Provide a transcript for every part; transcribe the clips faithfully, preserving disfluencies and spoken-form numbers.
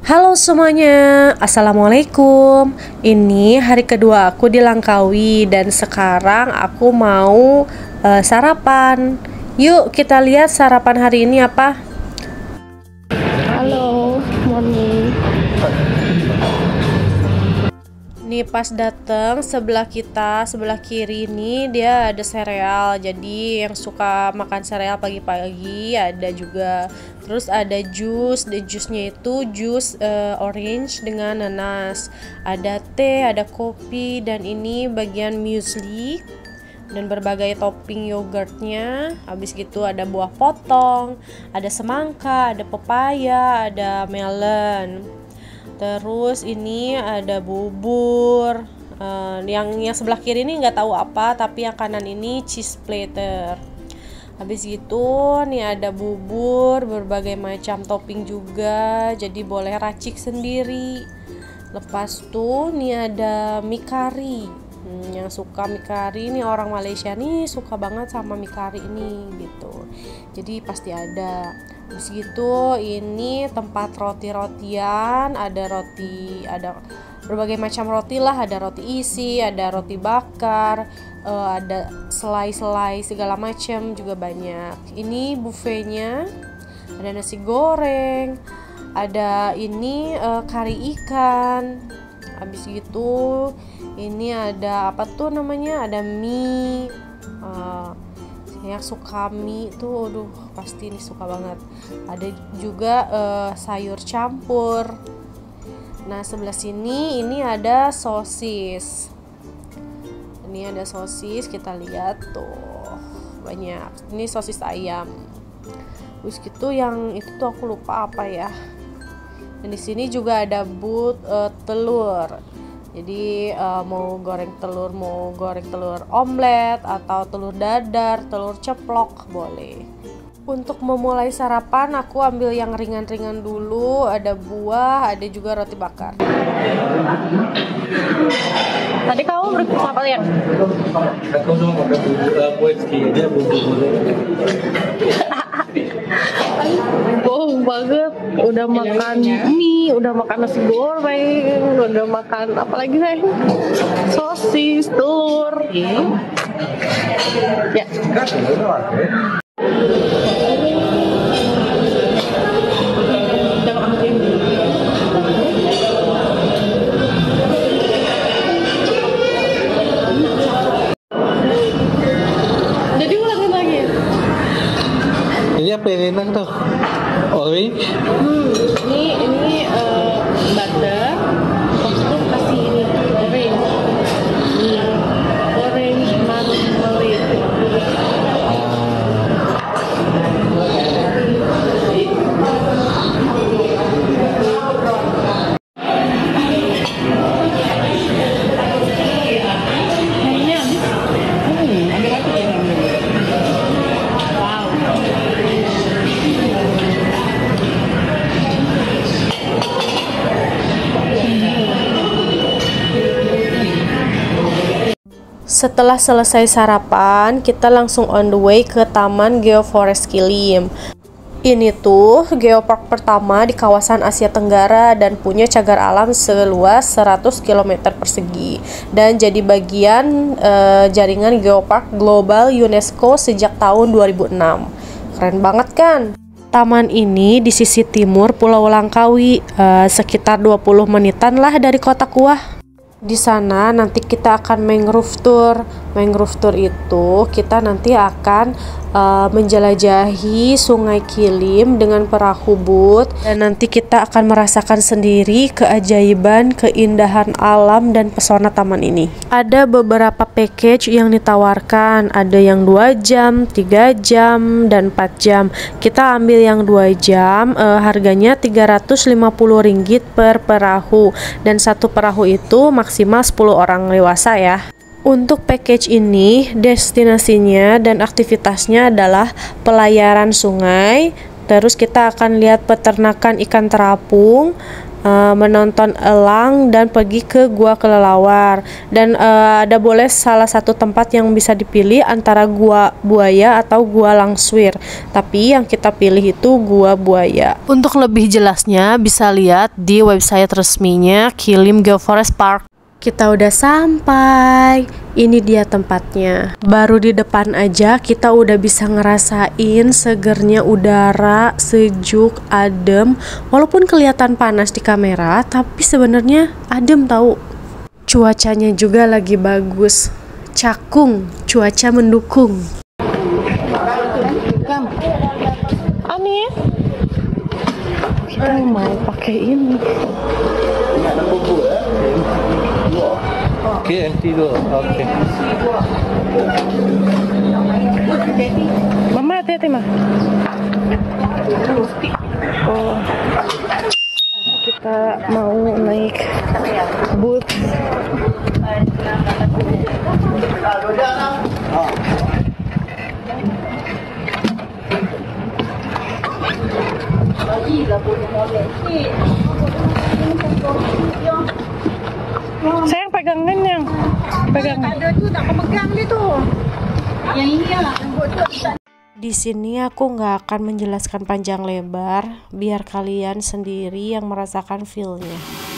Halo semuanya, Assalamualaikum. Ini hari kedua aku di Langkawi dan sekarang aku mau uh, sarapan. Yuk kita lihat sarapan hari ini apa. Halo, morning. Nih pas dateng sebelah kita, sebelah kiri ini dia ada sereal. Jadi yang suka makan sereal pagi-pagi ada juga. Terus ada jus, dan jusnya itu jus uh, orange dengan nanas. Ada teh, ada kopi, dan ini bagian muesli dan berbagai topping yogurtnya. Habis gitu ada buah potong, ada semangka, ada pepaya, ada melon. Terus ini ada bubur. Uh, yang yang sebelah kiri ini nggak tahu apa, tapi yang kanan ini cheese platter. Habis gitu nih ada bubur berbagai macam topping juga, jadi boleh racik sendiri. Lepas tuh nih ada mie kari. Hmm, yang suka mie kari nih orang Malaysia nih suka banget sama mie kari ini gitu. Jadi pasti ada. Habis gitu ini tempat roti-rotian, ada roti, ada berbagai macam roti lah, ada roti isi, ada roti bakar, uh, ada selai-selai segala macam juga banyak. Ini buffetnya, ada nasi goreng, ada ini uh, kari ikan. Habis gitu ini ada apa tuh namanya, ada mie. Uh, yang suka mie tuh, aduh pasti ini suka banget. Ada juga uh, sayur campur. Nah sebelah sini ini ada sosis. Ini ada sosis, kita lihat tuh banyak. Ini sosis ayam. Terus gitu yang itu tuh aku lupa apa ya. Dan di sini juga ada but uh, telur. Jadi uh, mau goreng telur, mau goreng telur omelet atau telur dadar, telur ceplok boleh. Untuk memulai sarapan aku ambil yang ringan-ringan dulu, ada buah, ada juga roti bakar. Tadi kamu berkuah apa ya? Bohong banget, udah makan mie, udah makan nasi goreng, udah makan apa lagi sayang? Sosis, telur. Ya. Jadi ulangin lagi. Ini apa yang enak tuh? Orange? Hmm, ini ini uh, butter, terus tuh kasih ini orange, hmm, orange marmalade. Kayaknya habis. Hmm, ambil aku ya. Wow. Setelah selesai sarapan, kita langsung on the way ke Taman Geoforest Qilim. Ini tuh geopark pertama di kawasan Asia Tenggara dan punya cagar alam seluas seratus kilometer persegi dan jadi bagian uh, jaringan geopark global UNESCO sejak tahun dua ribu enam. Keren banget kan? Taman ini di sisi timur Pulau Langkawi, uh, sekitar dua puluh menitan lah dari kota Kuah. Di sana nanti kita akan mangrove tour. Mangrove tour itu kita nanti akan uh, menjelajahi Sungai Qilim dengan perahu boat dan nanti kita akan merasakan sendiri keajaiban, keindahan alam dan pesona taman ini. Ada beberapa package yang ditawarkan, ada yang dua jam, tiga jam, dan empat jam. Kita ambil yang dua jam, uh, harganya tiga ratus lima puluh ringgit per perahu dan satu perahu itu maksimal sepuluh orang dewasa ya. Untuk package ini, destinasinya dan aktivitasnya adalah pelayaran sungai, terus kita akan lihat peternakan ikan terapung, uh, menonton elang dan pergi ke Gua Kelelawar. Dan uh, ada boleh salah satu tempat yang bisa dipilih antara Gua Buaya atau Gua Langswir. Tapi yang kita pilih itu Gua Buaya. Untuk lebih jelasnya bisa lihat di website resminya Kilim Geoforest Park. Kita udah sampai, ini dia tempatnya. Baru di depan aja kita udah bisa ngerasain segernya udara, sejuk, adem. Walaupun kelihatan panas di kamera, tapi sebenarnya adem tahu. Cuacanya juga lagi bagus, cakung, cuaca mendukung. Ani, kita mau pakai ini. Okey, M T dua. Okey. Mama hati-hati mah. Oh, kita mau naik bus. Sayang pegangin yang pegang. Ada tu tak kau pegang dia tu. Yang ini lah. Di sini aku nggak akan menjelaskan panjang lebar, biar kalian sendiri yang merasakan feel-nya.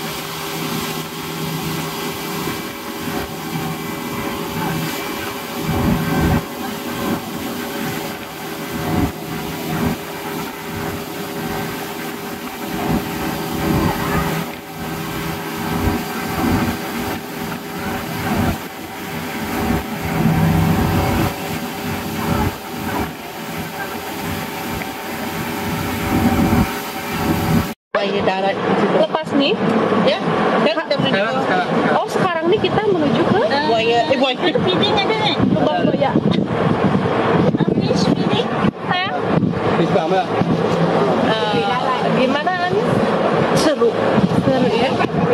Darat lepas nih ya kan kita menuju Sekarang, sekarang, sekarang. oh sekarang nih kita menuju ke buaya eh buaya Itu feeding ada kan? lubang buaya. Fish feeding. Sayang Fish farm lah. uh, gimana Anis? Seru seru ya.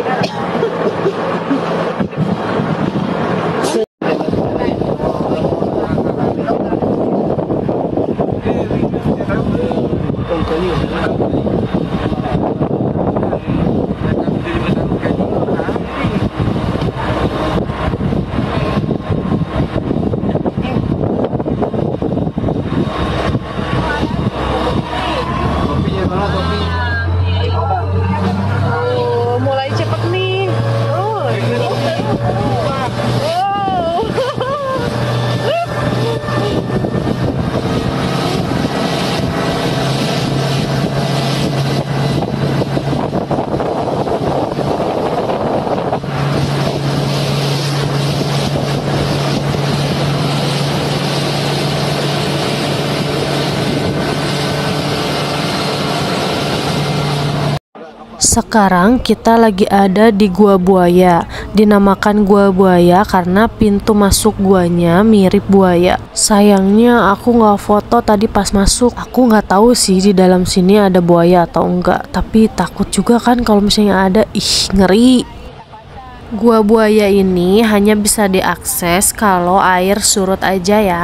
Oh, mulai cepet nih. Oh, oh. Sekarang kita lagi ada di Gua Buaya. Dinamakan Gua Buaya karena pintu masuk guanya mirip buaya. Sayangnya aku nggak foto tadi pas masuk. Aku nggak tahu sih di dalam sini ada buaya atau enggak. Tapi takut juga kan kalau misalnya ada. Ih, ngeri. Gua Buaya ini hanya bisa diakses kalau air surut aja ya.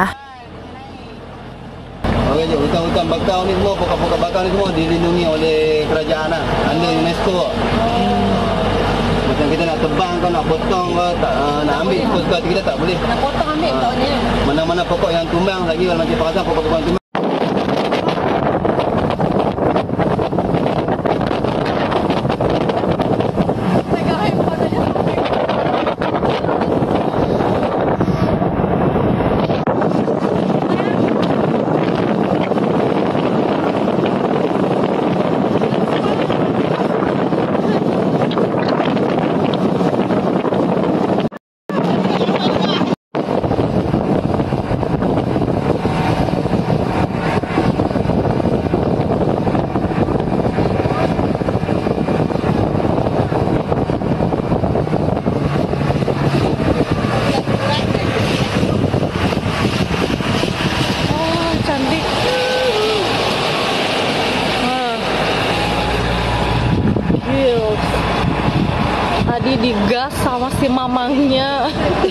Okey, je hutan-hutan bakau ni semua, pokok-pokok bakau ni semua dilindungi oleh kerajaan lah. Under UNESCO. Macam kita nak tebang kau nak potong kau tak, uh, nak ambil suka hati kita tak boleh. Nak potong ambil kau ni. Mana-mana pokok yang tumbang lagi kalau nanti perasan pokok-pokok yang tumbang. Tadi digas sama si mamangnya.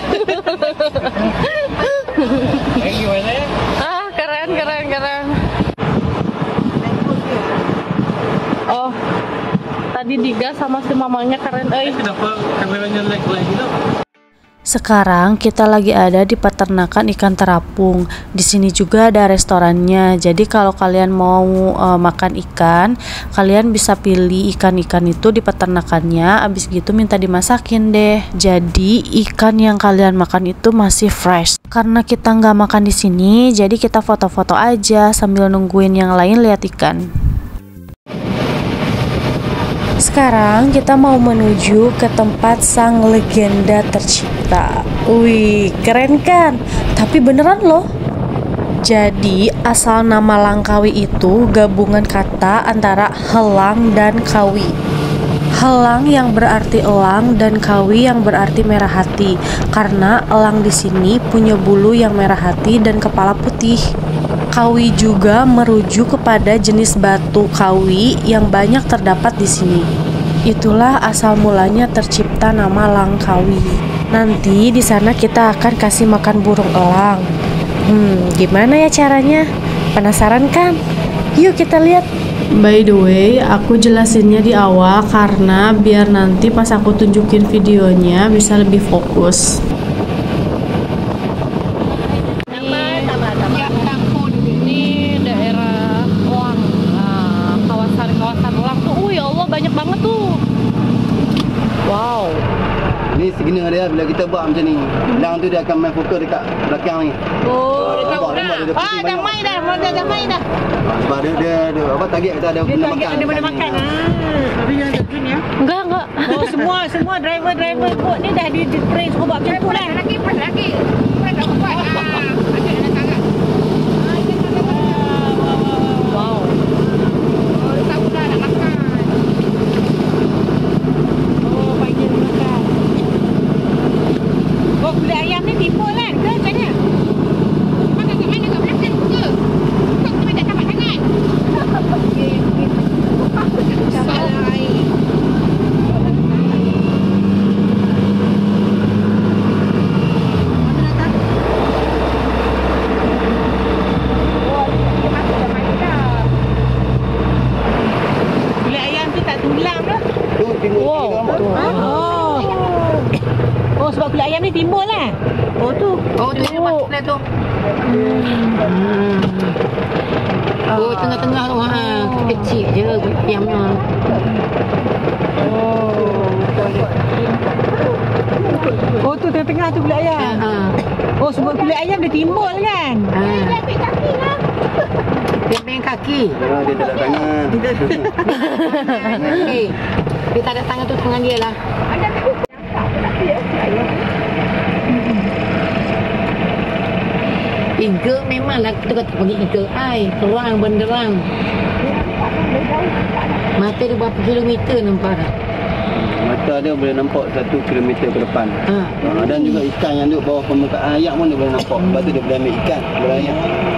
Ah, keren, keren, keren. Oh, tadi digas sama si mamangnya keren euy. Kenapa kameranya lag lagi dong? Sekarang kita lagi ada di peternakan ikan terapung. Di sini juga ada restorannya. Jadi kalau kalian mau uh, makan ikan, kalian bisa pilih ikan-ikan itu di peternakannya. Abis gitu minta dimasakin deh. Jadi ikan yang kalian makan itu masih fresh. Karena kita nggak makan di sini, jadi kita foto-foto aja sambil nungguin yang lain lihat ikan. Sekarang kita mau menuju ke tempat sang legenda tercipta. Wih, keren kan? Tapi beneran loh. Jadi asal nama Langkawi itu gabungan kata antara helang dan kawi. Helang yang berarti elang dan kawi yang berarti merah hati. Karena elang di sini punya bulu yang merah hati dan kepala putih. Kawi juga merujuk kepada jenis batu kawi yang banyak terdapat di sini. Itulah asal mulanya tercipta nama Langkawi. Nanti di sana kita akan kasih makan burung elang. Hmm, gimana ya caranya? Penasaran kan? Yuk kita lihat. By the way, aku jelasinnya di awal karena biar nanti pas aku tunjukin videonya bisa lebih fokus. Ini daerah Elang, nah, kawasan-kawasan Elang tuh, oh ya Allah banyak banget tuh. Wow. Ini segini dia bila kita buat macam ni. Elang tu dia akan main fokus dekat belakang ni. Oh, dia tahu nampak, dah. nampak dia dah Ah, pusing dah banyak. main dah, dah dah main dah. Sebab dia dia, dia apa target kita ada Dia benda target makan. ada benda makan. Tapi jangan terjun ya. Enggak, enggak. Oh, semua semua driver-driver bot ni dah di di train suruh buat macam tu lah. Lagi, pas lagi. Pas tak buat. Ah, ada nak sangat. Ah, ini nak makan. Wow. Oh, dia tahu dah nak makan. Oh, panggil makan. Oh, kulit ayam ni timbul kan? Ke macam mana? Mana kat mana kat belakang ke? Kau kena tak dapat sangat. Salah air. Kulit ayam tu tak tulang dah. Tu timbul Wow. kita nampak tu. Oh. Oh, sebab kulit ayam ni timbul lah. Oh tu. Oh, tu yang masuk tu. Oh, tengah-tengah tu ha. Kecil je ayamnya. Oh tu tengah-tengah tu kulit ayam. Ha. Oh, sebab kulit ayam dia timbul kan? Ha. Ambil kaki lah. Pempeng kaki. Ah, dia tak ada tangan. Okey. Dia tak ada tangan tu tangan dia lah. Ada tak? Iga memanglah kita kata pergi iga ai. Terang benderang. Mata dia berapa kilometer nampak dah. Mata dia boleh nampak satu kilometer ke depan. Ha. Ah, dan juga ikan yang duduk bawah permukaan air pun dia boleh nampak. Sebab tu dia boleh ambil ikan berlayar.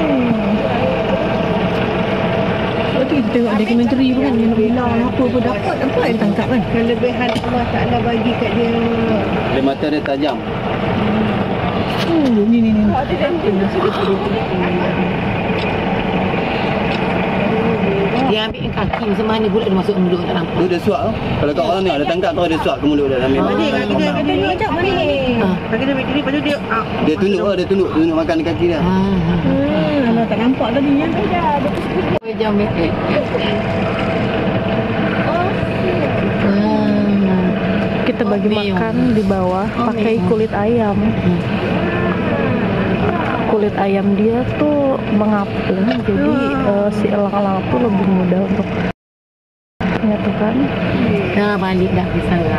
Okey, kita tengok dokumentari pun kan, yang bilang apa pun dapat apa yang tangkap kan. Kelebihan Allah Ta'ala bagi kat dia. Dia mata dia tajam. Oh, ni ni ni. Dia ambil kaki macam mana pula dia masuk mulut tak nampak. Tu dia suap tu. Kalau kat orang ni ada tangkap tu dia suap ke mulut dia ambil. Adik, makan. Kita kita tunjuk macam mana ni? Ha. Bagi dia mikir, lepas tu dia ah, Dia tunduk lah, dia tunduk, tunduk makan di kaki dia. Ha. ha. Hmm, alah tak nampak tadi ya. Oh, jam eh. Kita bagi Oh, makan di bawah pakai kulit ayam. Kulit ayam dia tuh mengapung, jadi eh, si elang-elang tuh lebih mudah untuk menyatukan. Dah balik dah ke sana.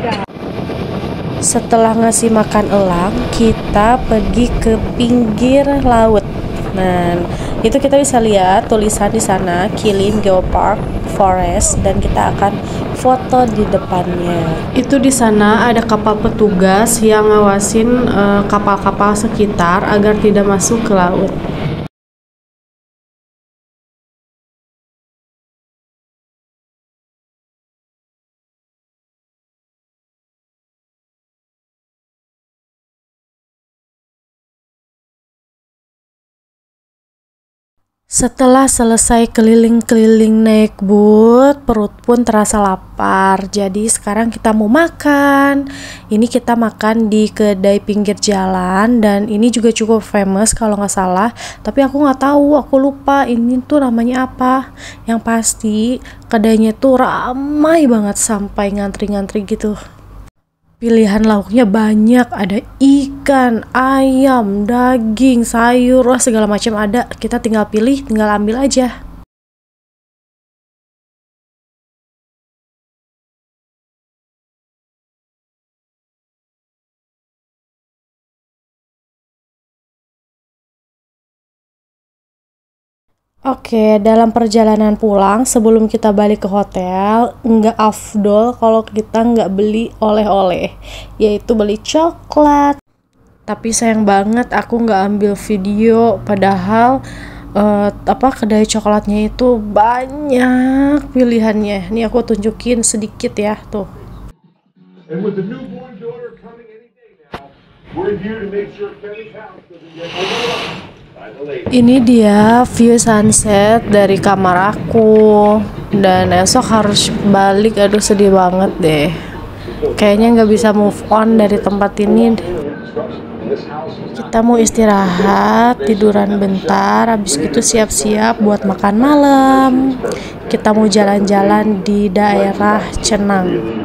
Setelah ngasih makan elang, kita pergi ke pinggir laut. Nah, itu kita bisa lihat tulisan di sana Kilim Geopark Forest dan kita akan foto di depannya. Itu di sana ada kapal petugas yang ngawasin eh, kapal-kapal sekitar agar tidak masuk ke laut. Setelah selesai keliling-keliling naik boot, perut pun terasa lapar. Jadi sekarang kita mau makan. Ini kita makan di kedai pinggir jalan dan ini juga cukup famous kalau nggak salah. Tapi aku nggak tahu, aku lupa ini tuh namanya apa. Yang pasti kedainya tuh ramai banget sampai ngantri-ngantri gitu. Pilihan lauknya banyak, ada ikan, ayam, daging, sayur, wah segala macam ada. Kita tinggal pilih, tinggal ambil aja. Oke, dalam perjalanan pulang sebelum kita balik ke hotel, nggak afdol kalau kita nggak beli oleh-oleh, yaitu beli coklat. Tapi sayang banget aku nggak ambil video, padahal uh, apa kedai coklatnya itu banyak pilihannya. Nih aku tunjukin sedikit ya, tuh. And with the newborn daughter coming any day now, we're here to make sure Kevin's house doesn't get overrun. Ini dia view sunset dari kamar aku, dan esok harus balik. Aduh sedih banget deh, kayaknya nggak bisa move on dari tempat ini. Kita mau istirahat, tiduran bentar, habis itu siap-siap buat makan malam. Kita mau jalan-jalan di daerah Cenang.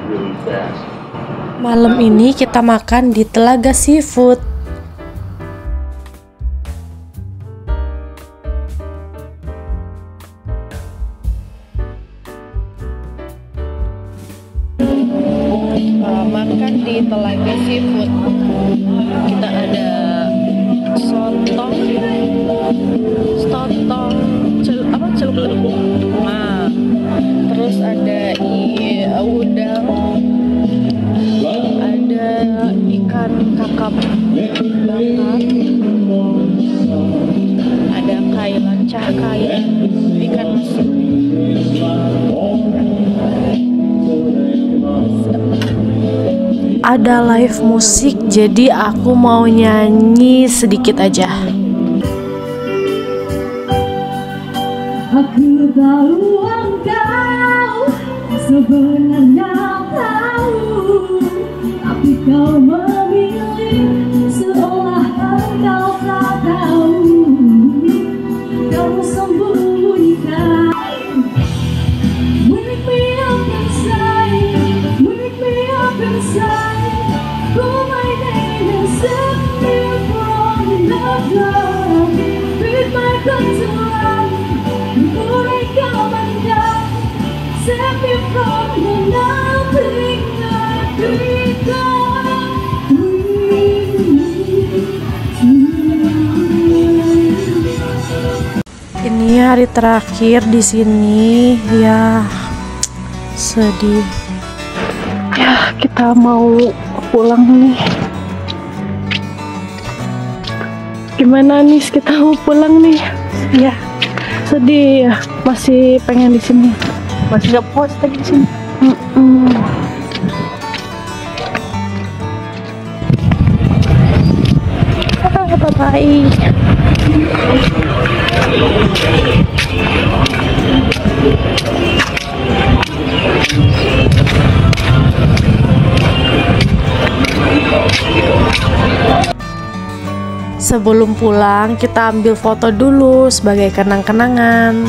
Malam ini kita makan di Telaga Seafood. Makan di Telaga Seafood, kita ada sotong, sotong, cel, apa celup, nah, terus ada i, udang, ada ikan kakap bakar, ada kailan cakai, ikan masin. Ada live musik, jadi aku mau nyanyi sedikit aja. Aku tahu engkau sebenarnya tahu, tapi kau memilih seolah engkau tak tahu. Kau sembunyikan. Wake me up inside, wake me up inside. Call my name and set me from the dark. Feed my guns to run before I come undone. Set me from the nothing I've become. Ini hari terakhir di sini, ya sedih. Ya kita mau pulang nih. Gimana nih, kita mau pulang nih? Ya sedih ya, masih pengen di sini, masih gak puas di sini. Mm-mm. Ah, bye-bye. Sebelum pulang, kita ambil foto dulu sebagai kenang-kenangan.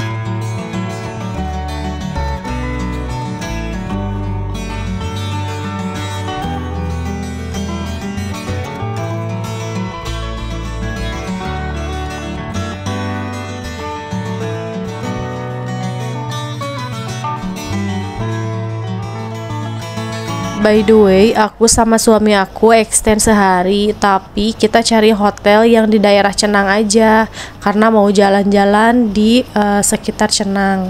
By the way, aku sama suami aku extend sehari, tapi kita cari hotel yang di daerah Cenang aja, karena mau jalan-jalan di uh, sekitar Cenang.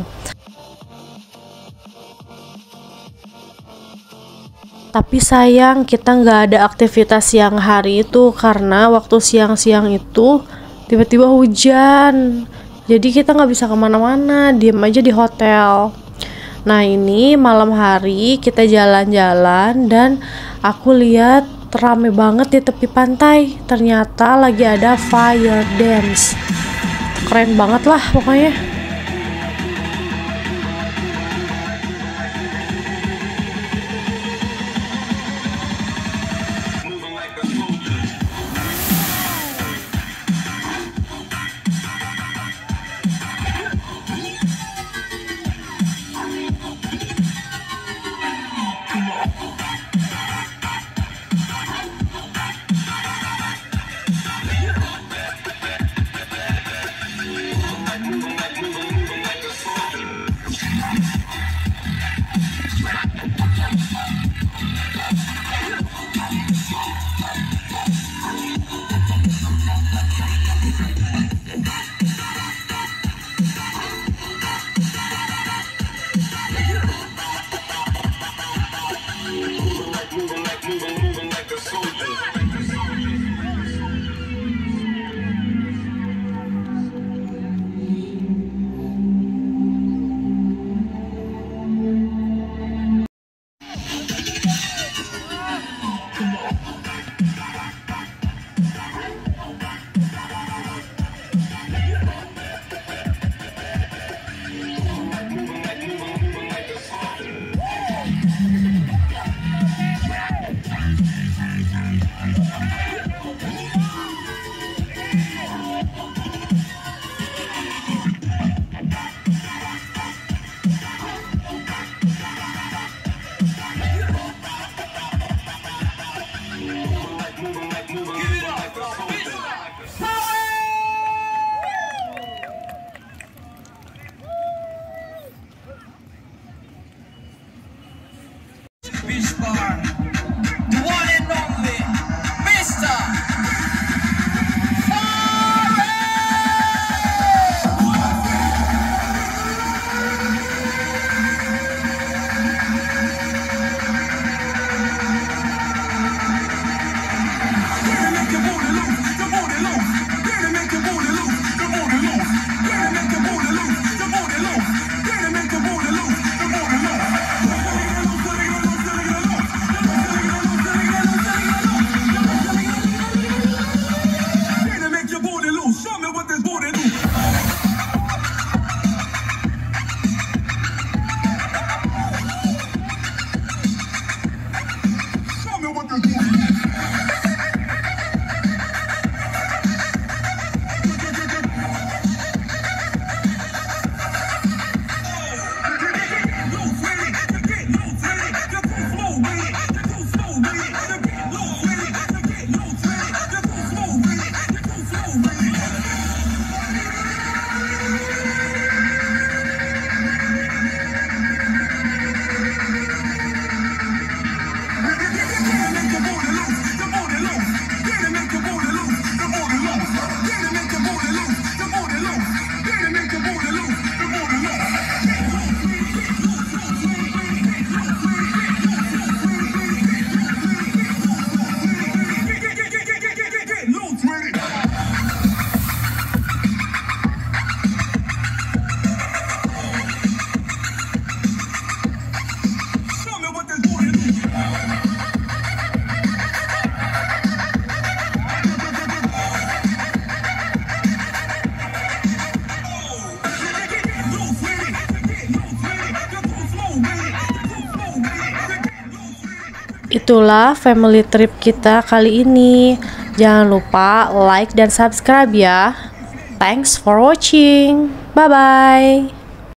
Tapi sayang kita nggak ada aktivitas siang hari itu, karena waktu siang-siang itu tiba-tiba hujan. Jadi kita nggak bisa kemana-mana, diem aja di hotel. Nah ini malam hari kita jalan-jalan dan aku lihat rame banget di tepi pantai. Ternyata lagi ada fire dance. keren banget lah pokoknya. Itulah family trip kita kali ini. Jangan lupa like dan subscribe ya. Thanks for watching. Bye bye.